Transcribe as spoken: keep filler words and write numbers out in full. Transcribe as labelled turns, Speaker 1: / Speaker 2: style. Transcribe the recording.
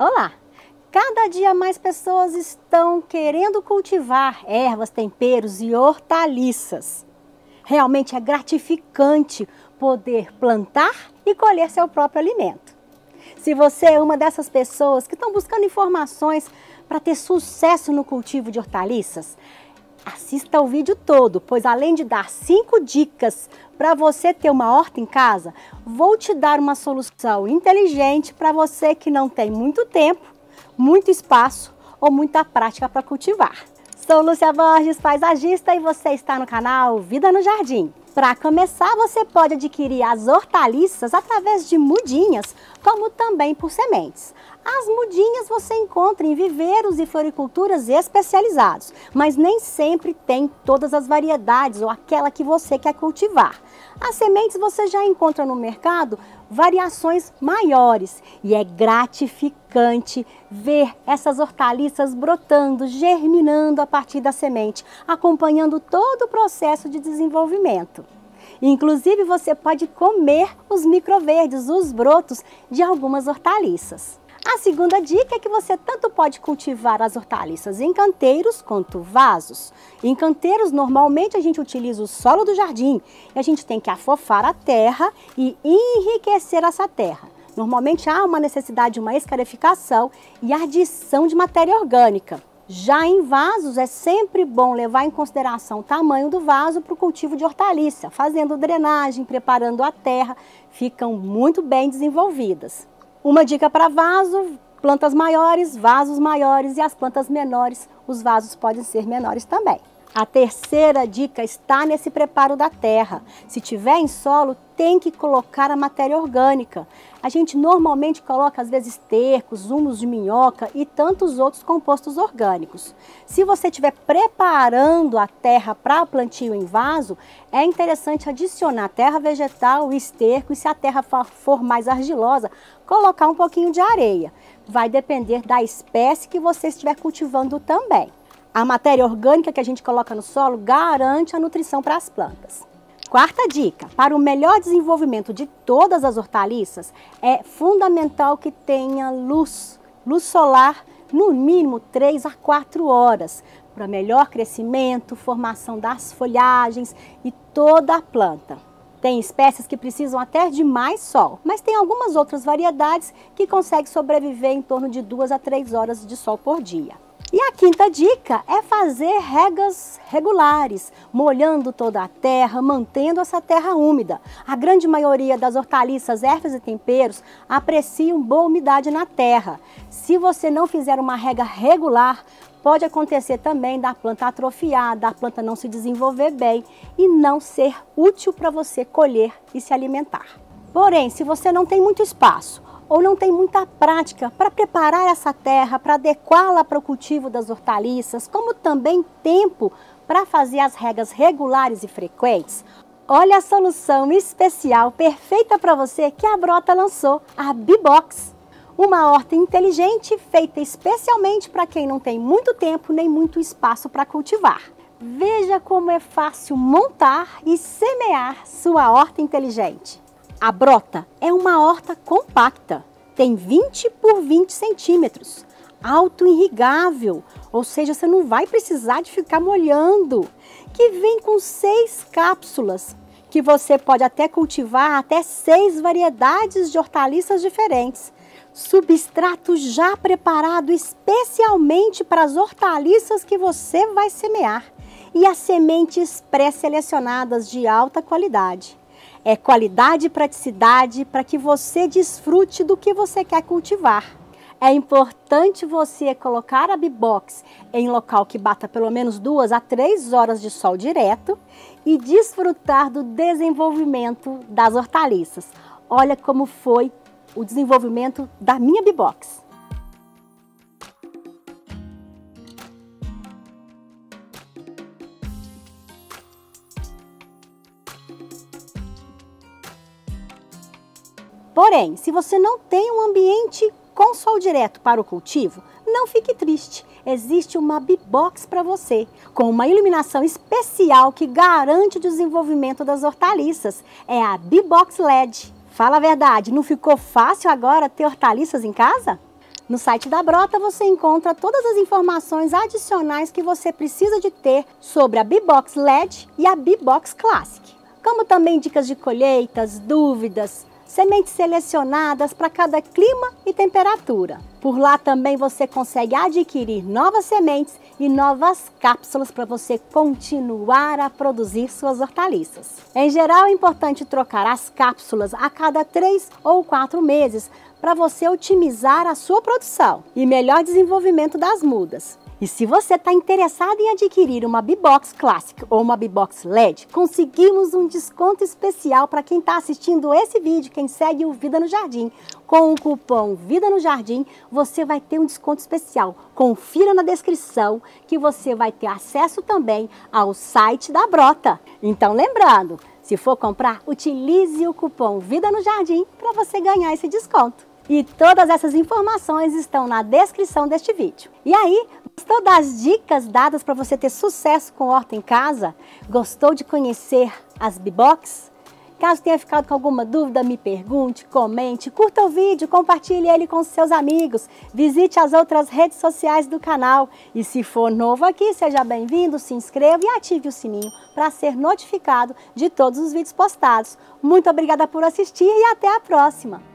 Speaker 1: Olá! Cada dia mais pessoas estão querendo cultivar ervas, temperos e hortaliças. Realmente é gratificante poder plantar e colher seu próprio alimento. Se você é uma dessas pessoas que estão buscando informações para ter sucesso no cultivo de hortaliças, assista ao vídeo todo, pois além de dar cinco dicas para você ter uma horta em casa, vou te dar uma solução inteligente para você que não tem muito tempo, muito espaço ou muita prática para cultivar. Sou Lúcia Borges, paisagista, e você está no canal Vida no Jardim. Para começar, você pode adquirir as hortaliças através de mudinhas, como também por sementes. As mudinhas você encontra em viveiros e floriculturas especializados, mas nem sempre tem todas as variedades ou aquela que você quer cultivar. As sementes você já encontra no mercado variações maiores e é gratificante ver essas hortaliças brotando, germinando a partir da semente, acompanhando todo o processo de desenvolvimento. Inclusive você pode comer os microverdes, os brotos de algumas hortaliças. A segunda dica é que você tanto pode cultivar as hortaliças em canteiros quanto vasos. Em canteiros, normalmente a gente utiliza o solo do jardim e a gente tem que afofar a terra e enriquecer essa terra. Normalmente há uma necessidade de uma escarificação e adição de matéria orgânica. Já em vasos, é sempre bom levar em consideração o tamanho do vaso para o cultivo de hortaliça, fazendo drenagem, preparando a terra, ficam muito bem desenvolvidas. Uma dica para vaso: plantas maiores, vasos maiores, e as plantas menores, os vasos podem ser menores também. A terceira dica está nesse preparo da terra. Se tiver em solo, tem que colocar a matéria orgânica. A gente normalmente coloca às vezes estercos, humus de minhoca e tantos outros compostos orgânicos. Se você estiver preparando a terra para plantio em vaso, é interessante adicionar terra vegetal e esterco, e se a terra for mais argilosa, colocar um pouquinho de areia. Vai depender da espécie que você estiver cultivando também. A matéria orgânica que a gente coloca no solo garante a nutrição para as plantas. Quarta dica: para o melhor desenvolvimento de todas as hortaliças, é fundamental que tenha luz, luz solar, no mínimo três a quatro horas, para melhor crescimento, formação das folhagens e toda a planta. Tem espécies que precisam até de mais sol, mas tem algumas outras variedades que conseguem sobreviver em torno de duas a três horas de sol por dia. E a quinta dica é fazer regas regulares, molhando toda a terra, mantendo essa terra úmida. A grande maioria das hortaliças, ervas e temperos apreciam boa umidade na terra. Se você não fizer uma rega regular, pode acontecer também da planta atrofiar, da planta não se desenvolver bem e não ser útil para você colher e se alimentar. Porém, se você não tem muito espaço ou não tem muita prática para preparar essa terra, para adequá-la para o cultivo das hortaliças, como também tempo para fazer as regas regulares e frequentes, olha a solução especial perfeita para você que a Brota lançou, a Bibox. Uma horta inteligente feita especialmente para quem não tem muito tempo nem muito espaço para cultivar. Veja como é fácil montar e semear sua horta inteligente. A Brota é uma horta compacta, tem vinte por vinte centímetros, auto-irrigável, ou seja, você não vai precisar de ficar molhando, que vem com seis cápsulas, que você pode até cultivar até seis variedades de hortaliças diferentes. Substrato já preparado especialmente para as hortaliças que você vai semear, e as sementes pré-selecionadas de alta qualidade. É qualidade e praticidade para que você desfrute do que você quer cultivar. É importante você colocar a Bibox em local que bata pelo menos duas a três horas de sol direto e desfrutar do desenvolvimento das hortaliças. Olha como foi o desenvolvimento da minha Bibox. Porém, se você não tem um ambiente com sol direto para o cultivo, não fique triste. Existe uma Bibox para você, com uma iluminação especial que garante o desenvolvimento das hortaliças. É a Bibox L E D. Fala a verdade, não ficou fácil agora ter hortaliças em casa? No site da Brota você encontra todas as informações adicionais que você precisa de ter sobre a Bee-Box L E D e a Bee-Box Classic, como também dicas de colheitas, dúvidas, sementes selecionadas para cada clima e temperatura. Por lá também você consegue adquirir novas sementes e novas cápsulas para você continuar a produzir suas hortaliças. Em geral, é importante trocar as cápsulas a cada três ou quatro meses para você otimizar a sua produção e melhor desenvolvimento das mudas. E se você está interessado em adquirir uma Bee-Box Classic ou uma Bee-Box L E D, conseguimos um desconto especial para quem está assistindo esse vídeo, quem segue o Vida no Jardim. Com o cupom Vida no Jardim, você vai ter um desconto especial. Confira na descrição que você vai ter acesso também ao site da Brota. Então, lembrando, se for comprar, utilize o cupom Vida no Jardim para você ganhar esse desconto. E todas essas informações estão na descrição deste vídeo. E aí, gostou das dicas dadas para você ter sucesso com horta em casa? Gostou de conhecer as Bee-Box? Caso tenha ficado com alguma dúvida, me pergunte, comente, curta o vídeo, compartilhe ele com seus amigos, visite as outras redes sociais do canal. E se for novo aqui, seja bem-vindo, se inscreva e ative o sininho para ser notificado de todos os vídeos postados. Muito obrigada por assistir e até a próxima!